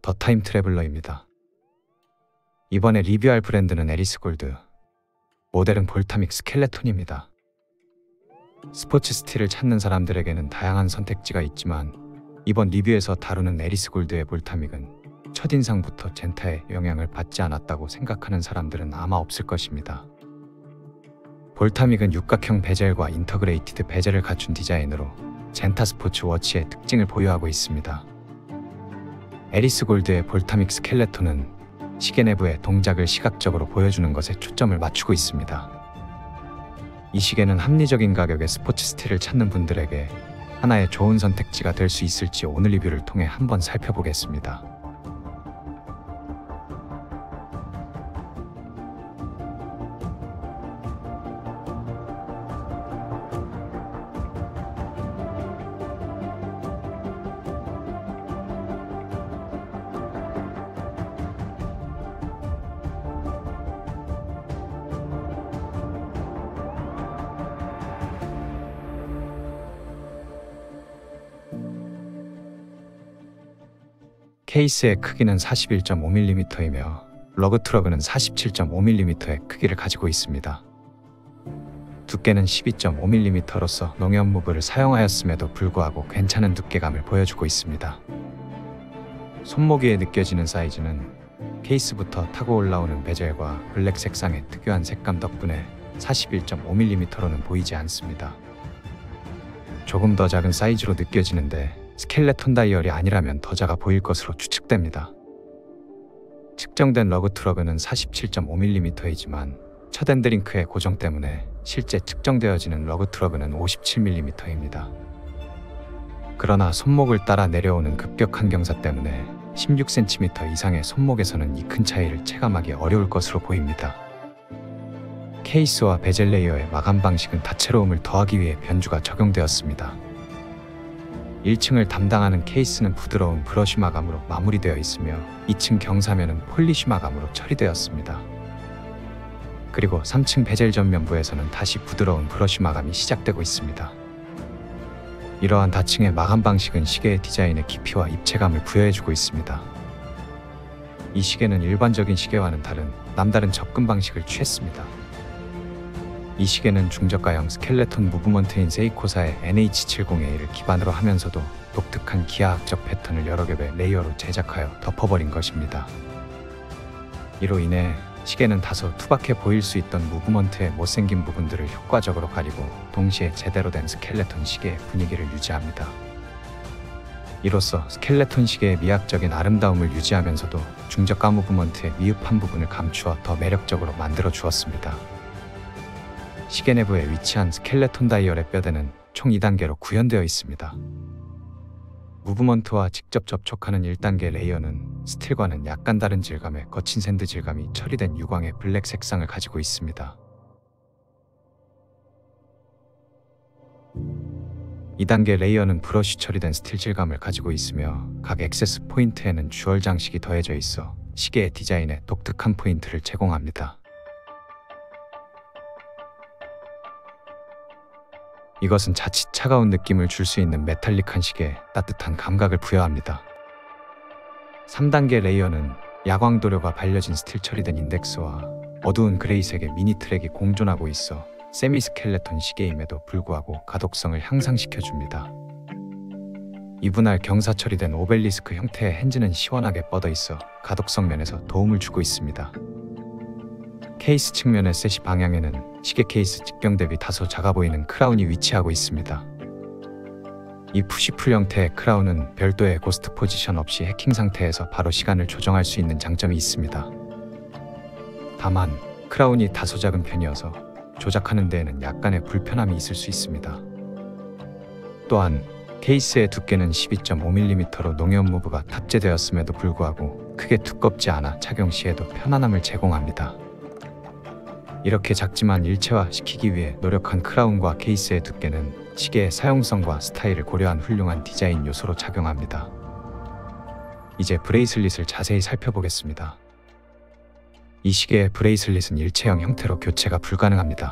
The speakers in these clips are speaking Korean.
더 타임 트래블러입니다. 이번에 리뷰할 브랜드는 에리스 골드, 모델은 볼타믹 스켈레톤입니다. 스포츠 스틸을 찾는 사람들에게는 다양한 선택지가 있지만 이번 리뷰에서 다루는 에리스 골드의 볼타믹은 첫인상부터 젠타의 영향을 받지 않았다고 생각하는 사람들은 아마 없을 것입니다. 볼타믹은 육각형 베젤과 인터그레이티드 베젤을 갖춘 디자인으로 젠타 스포츠 워치의 특징을 보유하고 있습니다. 에리스 골드의 볼타믹 스켈레톤은 시계 내부의 동작을 시각적으로 보여주는 것에 초점을 맞추고 있습니다. 이 시계는 합리적인 가격의 스포츠 스틸을 찾는 분들에게 하나의 좋은 선택지가 될 수 있을지 오늘 리뷰를 통해 한번 살펴보겠습니다. 케이스의 크기는 41.5mm이며 러그 트러그는 47.5mm의 크기를 가지고 있습니다. 두께는 12.5mm로서 농협 무브를 사용하였음에도 불구하고 괜찮은 두께감을 보여주고 있습니다. 손목위에 느껴지는 사이즈는 케이스부터 타고 올라오는 베젤과 블랙 색상의 특유한 색감 덕분에 41.5mm로는 보이지 않습니다. 조금 더 작은 사이즈로 느껴지는데 스켈레톤 다이얼이 아니라면 더 작아 보일 것으로 추측됩니다. 측정된 러그 트러그는 47.5mm이지만 첫 엔드링크의 고정 때문에 실제 측정되어지는 러그 트러그는 57mm입니다. 그러나 손목을 따라 내려오는 급격한 경사 때문에 16cm 이상의 손목에서는 이 큰 차이를 체감하기 어려울 것으로 보입니다. 케이스와 베젤 레이어의 마감 방식은 다채로움을 더하기 위해 변주가 적용되었습니다. 1층을 담당하는 케이스는 부드러운 브러쉬 마감으로 마무리되어 있으며 2층 경사면은 폴리쉬 마감으로 처리되었습니다. 그리고 3층 베젤 전면부에서는 다시 부드러운 브러쉬 마감이 시작되고 있습니다. 이러한 다층의 마감 방식은 시계의 디자인의 깊이와 입체감을 부여해주고 있습니다. 이 시계는 일반적인 시계와는 다른 남다른 접근 방식을 취했습니다. 이 시계는 중저가형 스켈레톤 무브먼트인 세이코사의 NH70A를 기반으로 하면서도 독특한 기하학적 패턴을 여러 겹의 레이어로 제작하여 덮어버린 것입니다. 이로 인해 시계는 다소 투박해 보일 수 있던 무브먼트의 못생긴 부분들을 효과적으로 가리고 동시에 제대로 된 스켈레톤 시계의 분위기를 유지합니다. 이로써 스켈레톤 시계의 미학적인 아름다움을 유지하면서도 중저가 무브먼트의 미흡한 부분을 감추어 더 매력적으로 만들어 주었습니다. 시계 내부에 위치한 스켈레톤 다이얼의 뼈대는 총 2단계로 구현되어 있습니다. 무브먼트와 직접 접촉하는 1단계 레이어는 스틸과는 약간 다른 질감의 거친 샌드 질감이 처리된 유광의 블랙 색상을 가지고 있습니다. 2단계 레이어는 브러쉬 처리된 스틸 질감을 가지고 있으며 각 액세스 포인트에는 주얼 장식이 더해져 있어 시계의 디자인에 독특한 포인트를 제공합니다. 이것은 자칫 차가운 느낌을 줄 수 있는 메탈릭한 시계에 따뜻한 감각을 부여합니다. 3단계 레이어는 야광 도료가 발려진 스틸 처리된 인덱스와 어두운 그레이색의 미니 트랙이 공존하고 있어 세미 스켈레톤 시계임에도 불구하고 가독성을 향상시켜줍니다. 이분할 경사 처리된 오벨리스크 형태의 핸즈는 시원하게 뻗어 있어 가독성 면에서 도움을 주고 있습니다. 케이스 측면의 세시 방향에는 시계 케이스 직경 대비 다소 작아 보이는 크라운이 위치하고 있습니다. 이 푸시풀 형태의 크라운은 별도의 고스트 포지션 없이 해킹 상태에서 바로 시간을 조정할 수 있는 장점이 있습니다. 다만 크라운이 다소 작은 편이어서 조작하는 데에는 약간의 불편함이 있을 수 있습니다. 또한 케이스의 두께는 12.5mm로 농협 무브가 탑재되었음에도 불구하고 크게 두껍지 않아 착용 시에도 편안함을 제공합니다. 이렇게 작지만 일체화시키기 위해 노력한 크라운과 케이스의 두께는 시계의 사용성과 스타일을 고려한 훌륭한 디자인 요소로 작용합니다. 이제 브레이슬릿을 자세히 살펴보겠습니다. 이 시계의 브레이슬릿은 일체형 형태로 교체가 불가능합니다.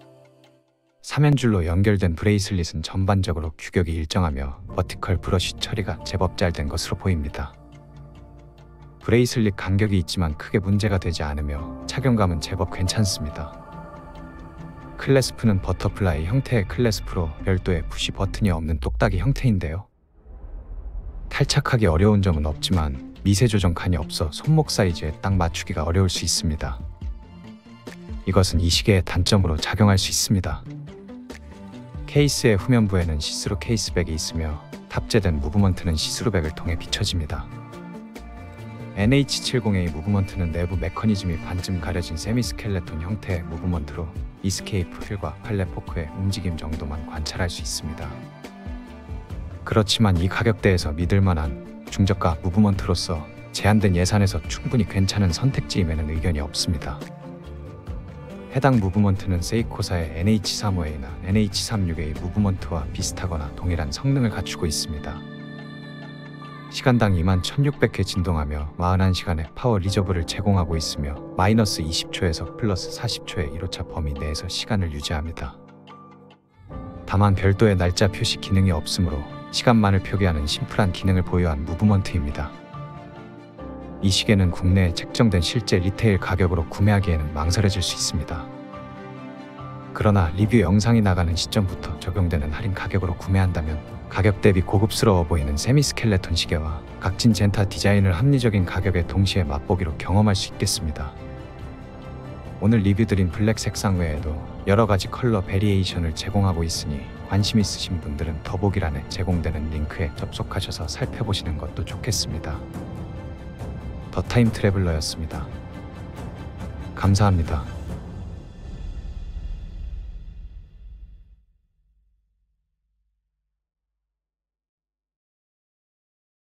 3연줄로 연결된 브레이슬릿은 전반적으로 규격이 일정하며 버티컬 브러쉬 처리가 제법 잘 된 것으로 보입니다. 브레이슬릿 간격이 있지만 크게 문제가 되지 않으며 착용감은 제법 괜찮습니다. 클래스프는 버터플라이 형태의 클래스프로 별도의 푸시 버튼이 없는 똑딱이 형태인데요. 탈착하기 어려운 점은 없지만 미세 조정 칸이 없어 손목 사이즈에 딱 맞추기가 어려울 수 있습니다. 이것은 이 시계의 단점으로 작용할 수 있습니다. 케이스의 후면부에는 시스루 케이스백이 있으며 탑재된 무브먼트는 시스루백을 통해 비춰집니다. NH70A 무브먼트는 내부 메커니즘이 반쯤 가려진 세미스켈레톤 형태의 무브먼트로 이스케이프 휠과 팔레 포크의 움직임 정도만 관찰할 수 있습니다. 그렇지만 이 가격대에서 믿을만한 중저가 무브먼트로서 제한된 예산에서 충분히 괜찮은 선택지임에는 의견이 없습니다. 해당 무브먼트는 세이코사의 NH35A나 NH36A 무브먼트와 비슷하거나 동일한 성능을 갖추고 있습니다. 시간당 21,600회 진동하며 41시간의 파워 리저브를 제공하고 있으며 마이너스 20초에서 플러스 40초의 1호차 범위 내에서 시간을 유지합니다. 다만 별도의 날짜 표시 기능이 없으므로 시간만을 표기하는 심플한 기능을 보유한 무브먼트입니다. 이 시계는 국내에 책정된 실제 리테일 가격으로 구매하기에는 망설여질 수 있습니다. 그러나 리뷰 영상이 나가는 시점부터 적용되는 할인 가격으로 구매한다면 가격 대비 고급스러워 보이는 세미스켈레톤 시계와 각진 젠타 디자인을 합리적인 가격에 동시에 맛보기로 경험할 수 있겠습니다. 오늘 리뷰드린 블랙 색상 외에도 여러가지 컬러 베리에이션을 제공하고 있으니 관심 있으신 분들은 더보기란에 제공되는 링크에 접속하셔서 살펴보시는 것도 좋겠습니다. 더 타임 트래블러였습니다. 감사합니다.